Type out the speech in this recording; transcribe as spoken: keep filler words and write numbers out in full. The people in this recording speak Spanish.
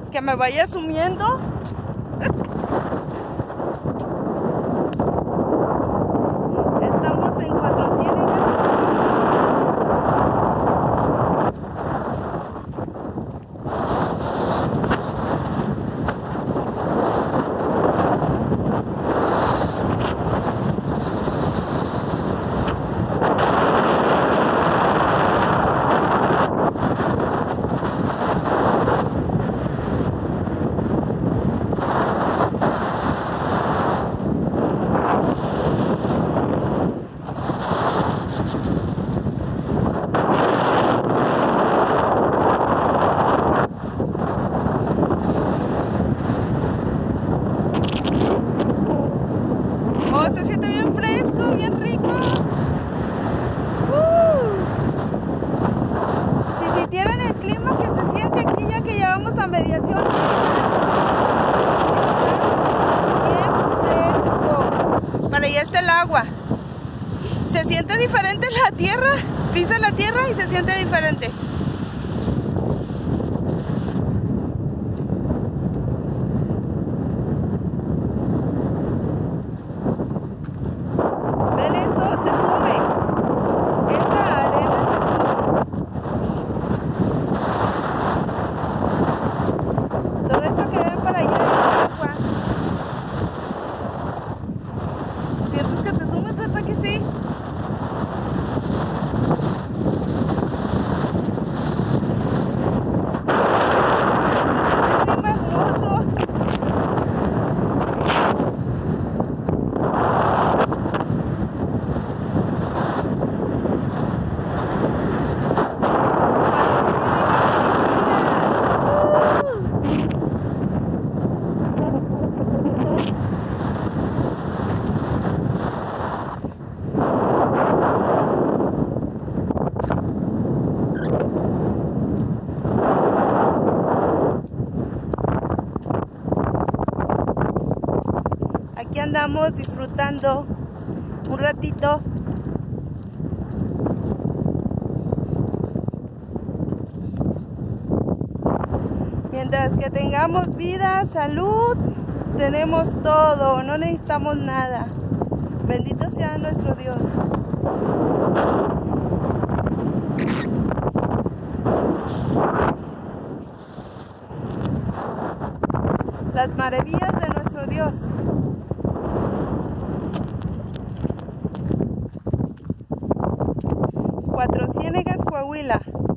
que me vaya sumiendo. Estamos en Cuatro Ciénegas. Oh, se siente bien fresco, bien rico. Uh. Si sintieran el clima que se siente aquí ya que llevamos a mediación, está bien fresco. Para allá está el agua. Se siente diferente la tierra. Pisa la tierra y se siente diferente. ¿Ven esto? Se sube. Esta arena se sube. Todo eso que ven para allá es agua. ¿Sientes que te sumes, verdad que sí? Se siente el clima hermoso. Aquí andamos disfrutando un ratito. Mientras que tengamos vida, salud, tenemos todo, no necesitamos nada. Bendito sea nuestro Dios. Las maravillas de nuestro Dios. Cuatro Ciénegas, Coahuila.